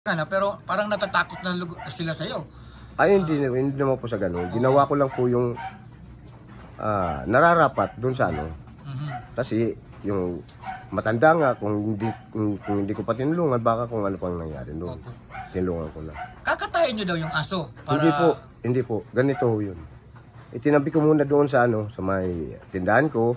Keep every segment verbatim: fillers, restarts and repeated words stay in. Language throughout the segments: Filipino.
na, pero parang natatakot na lug- sila sa'yo. Ay, hindi, hindi naman po sa ganun. Ginawa ko lang po yung ah, nararapat doon sa ano. Mhm. Kasi yung matanda nga, kung hindi, kung, kung hindi ko pa tinulungan, baka kung ano pang nangyari doon. Opo. Tinulungan ko na. Kakatayin nyo daw yung aso. Para... Hindi po, hindi po. Ganito ho yun. Itinabi ko muna doon sa ano, sa may tindahan ko.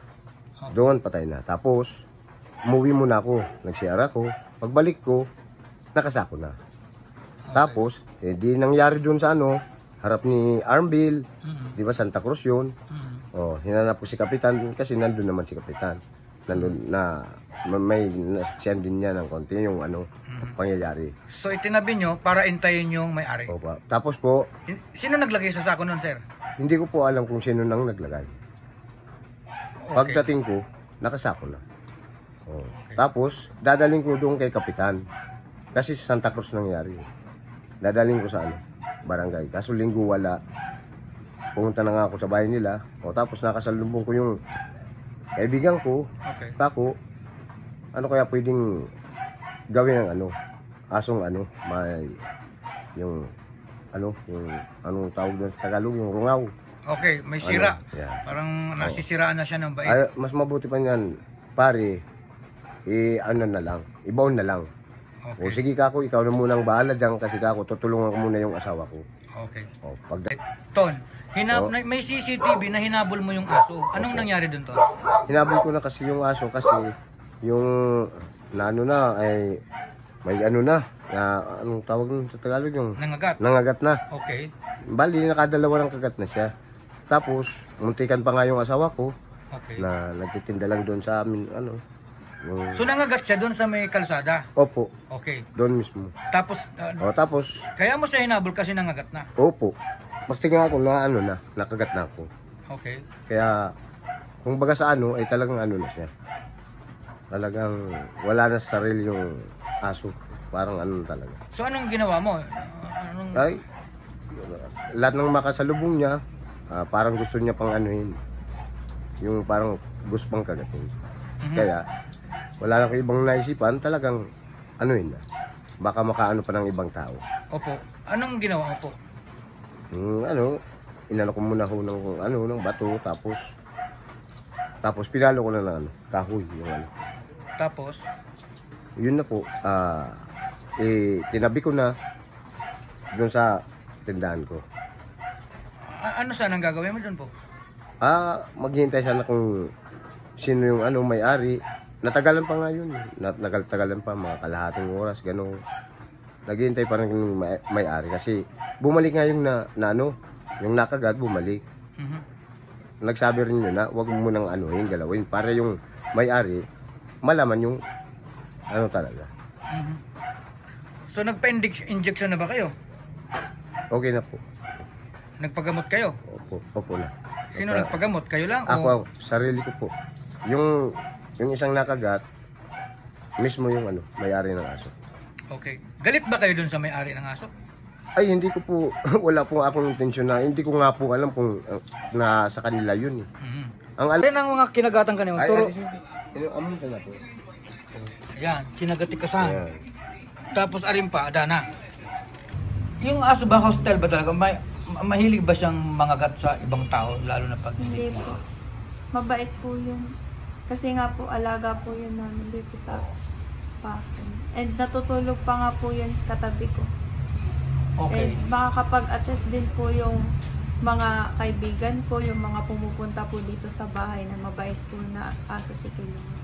Doon, patay na. Tapos, umuwi muna ako. Nag-C R ako. Pagbalik ko, nakasako na. Okay. Tapos, eh, di nangyari doon sa ano, harap ni Armville, Mhm. di ba Santa Cruz yun. Mhm. Oh, hinanap ko si Kapitan kasi nandun naman si Kapitan. Nandun na, may nasaksiyan din niya ng konti yung ano, Mhm. pangyayari. So itinabi nyo para intayin yung may-ari. Opo. Tapos po, Hin- Sino naglagay sa sako nun, sir? hindi ko po alam kung sino nang naglagay. Okay. Pagdating ko, nakasako na. Oh. Tapos, dadaling ko doon kay Kapitan. Kasi sa Santa Cruz nangyari. Dadaling ko sa ano, barangay. Kaso linggo wala. Pumunta na nga ako sa bahay nila. O tapos nakasalubong ko yung kaibigan ko. Okay. Kako, ano kaya pwedeng gawin ng ano, asong ano, may yung ano, yung anong tawag doon sa Tagalog, yung rungaw. Okay, may sira. Ano, yeah. Parang nasisiraan na siya ng bait. Ay, mas mabuti pa niyan, pare, eh, ano na lang, ibaon na lang. O Okay. sige kako, ikaw na munang bahala dyan kasi kako, tutulungan ko muna yung asawa ko. Okay. O, pag Ton, hinab Oh. na- may C C T V na hinabol mo yung aso. Anong nangyari dun, Ton? hinabol ko na kasi yung aso kasi yung na ano na ay may ano na, na anong tawag nun sa Tagalog yung Nangagat. nangagat na. Okay. Bali, nakadalawa ng kagat na siya. Tapos, muntikan pa nga yung asawa ko Okay. na nagtitinda lang doon sa amin, ano. Yung... So nangagat siya dun sa may kalsada. Opo, Okay. doon mismo. Tapos, uh, O, tapos, kaya mo siya hinabol kasi nangagat na. opo. Basta nga ako na ano na, nakagat na ako. Okay. Kaya, kung baga sa ano, ay talagang ano na siya. Talagang wala na sa sarili yung aso. Parang ano talaga. So anong ginawa mo? Uh, anong... Ay, lahat ng makasalubong niya, ah, parang gusto niya pang anuhin. Yung parang gusto pang kagatin. Mhm. Kaya, wala na ko ibang naisipan, talagang anuhin na. Baka makaano pa ng ibang tao. Opo. Anong ginawa mo po? Yung ano, inano ko muna ho ng ano, ng bato, tapos tapos pinalo ko na ng ano, kahoy, yung ano. Tapos, Yun na po, ah, eh, tinabi ko na doon sa tindahan ko. a- ano sana ang gagawin mo dun po? Ah, maghihintay sana kung sino yung ano may-ari. Natagalan pa nga yun. Nat Nagal-tagalan pa, mga kalahating oras, gano'n. Naghihintay pa rin yung may- may-ari kasi bumalik nga yung na, na ano, yung nakagat, bumalik. Mhm. Nagsabi rin yun na wag mo nang anuhin, galawin para yung may-ari malaman yung ano talaga. Mhm. So nagpa-injection na ba kayo? Okay na po. Nagpagamot kayo? Opo, opo na. Sino Opo. nagpagamot? Kayo lang? Ako, O... ako, sarili ko po. Yung yung isang nakagat, mismo yung ano, may-ari ng aso. Okay. Galit ba kayo dun sa may-ari ng aso? Ay, hindi ko po, wala po akong intensyon na, hindi ko nga po alam kung uh, na sa kanila yun eh. Mhm. Ang alam, Alin ang mga kinagatan kanimo? ay, Turo. ay, amon ka na po. Yan, kinagati ka sa. Ayan. Tapos arin pa, dana. Yung aso ba, hostile ba talaga? May, ma- mahilig ba siyang mangagat sa ibang tao, lalo na pag Hindi po. Mabait po yun. Kasi nga po, alaga po yun namin dito sa pakin. And natutulog pa nga po yun katabi ko. Okay. And makakapag-attest din po yung mga kaibigan ko, yung mga pumupunta po dito sa bahay na mabait po na aso si Kilong.